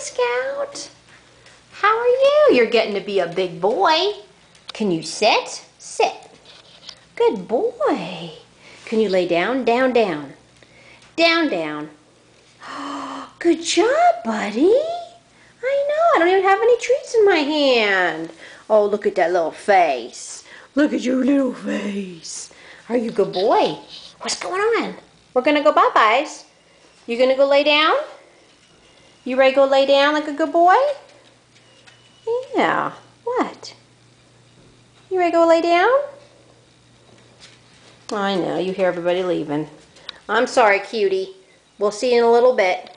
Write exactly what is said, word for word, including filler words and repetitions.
Scout. How are you? You're getting to be a big boy. Can you sit? Sit. Good boy. Can you lay down? Down, down. Down, down. Good job, buddy. I know. I don't even have any treats in my hand. Oh, look at that little face. Look at your little face. Are you a good boy? What's going on? We're going to go bye-byes. You going to go lay down? You ready to go lay down like a good boy? Yeah. What? You ready to go lay down? I know. You hear everybody leaving. I'm sorry, cutie. We'll see you in a little bit.